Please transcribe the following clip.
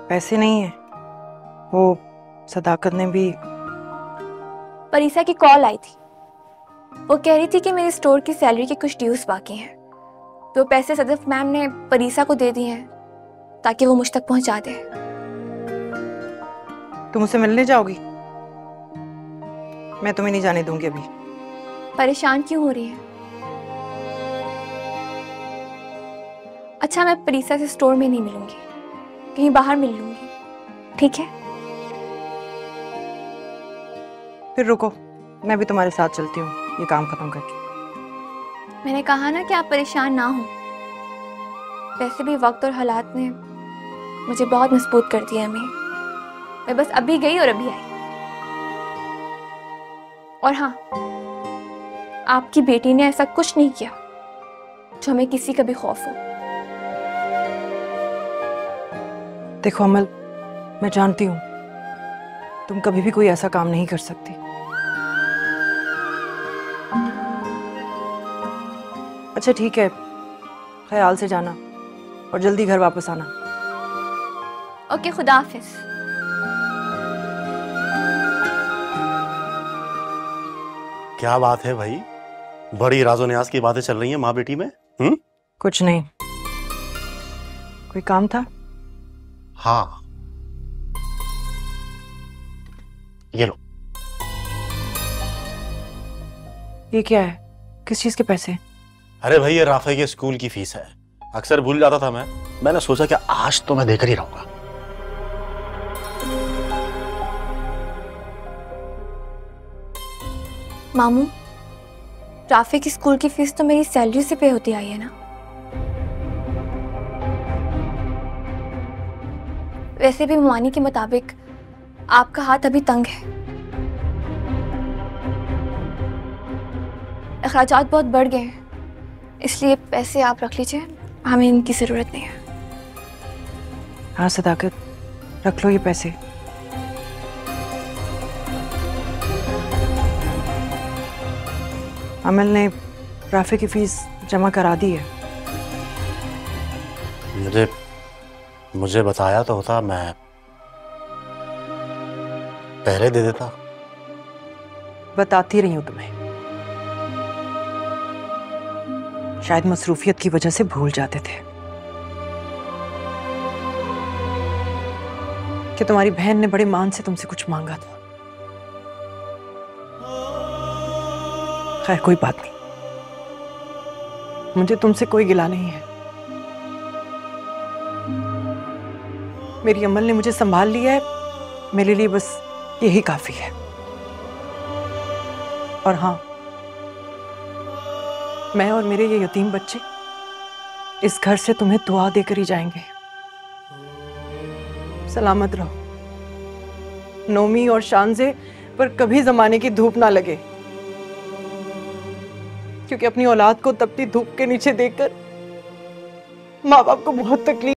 पैसे नहीं है। वो सदाकत ने भी। परीसा की कॉल आई थी। वो कह रही थी कि मेरे स्टोर की सैलरी के कुछ ड्यूज बाकी हैं, तो पैसे सदफ मैम ने परीसा को दे दिए हैं ताकि वो मुझ तक पहुंचा दे। तुम उसे मिलने जाओगी? मैं तुम्हें नहीं जाने दूंगी अभी। परेशान क्यों हो रही है? अच्छा, मैं परीसा से स्टोर में नहीं मिलूंगी, कहीं बाहर मिल लूंगी, ठीक है? फिर रुको, मैं भी तुम्हारे साथ चलती हूँ ये काम खत्म करके। मैंने कहा ना कि आप परेशान ना हो। वैसे भी वक्त और हालात ने मुझे बहुत मजबूत कर दिया अम्मी। मैं बस अभी गई और अभी आई। और हाँ, आपकी बेटी ने ऐसा कुछ नहीं किया जो हमें किसी का भी खौफ हो। देखो अमल, मैं जानती हूँ तुम कभी भी कोई ऐसा काम नहीं कर सकती। अच्छा ठीक है, ख्याल से जाना और जल्दी घर वापस आना। ओके, खुदा हाफिज। क्या बात है भाई, बड़ी राजो न्याज की बातें चल रही हैं माँ बेटी में। कुछ नहीं। कोई काम था? हाँ, ये लो। ये क्या है? किस चीज के पैसे? अरे भाई, ये राफे के स्कूल की फीस है। अक्सर भूल जाता था मैंने सोचा कि आज तो मैं देकर ही रहूंगा। मामू, राफे की स्कूल की फीस तो मेरी सैलरी से पे होती आई है ना। वैसे भी मुआनी के मुताबिक आपका हाथ अभी तंग है। अखराजात बहुत बढ़ गए हैं, इसलिए पैसे आप रख लीजिए, हमें इनकी जरूरत नहीं है। हाँ सदाकत, रख लो ये पैसे। अमल ने राफे की फीस जमा करा दी है। मुझे बताया तो होता, मैं पहले दे देता। बताती रही हूं तुम्हें, शायद मसरूफियत की वजह से भूल जाते थे कि तुम्हारी बहन ने बड़े मान से तुमसे कुछ मांगा था। खैर कोई बात नहीं, मुझे तुमसे कोई गिला नहीं है। मेरी अमल ने मुझे संभाल लिया है, मेरे लिए बस यही काफी है। और हाँ, मैं और मेरे ये यतीम बच्चे इस घर से तुम्हें दुआ देकर ही जाएंगे। सलामत रहो। नोमी और शानजे पर कभी जमाने की धूप ना लगे, क्योंकि अपनी औलाद को तपती धूप के नीचे देखकर माँ बाप को बहुत तकलीफ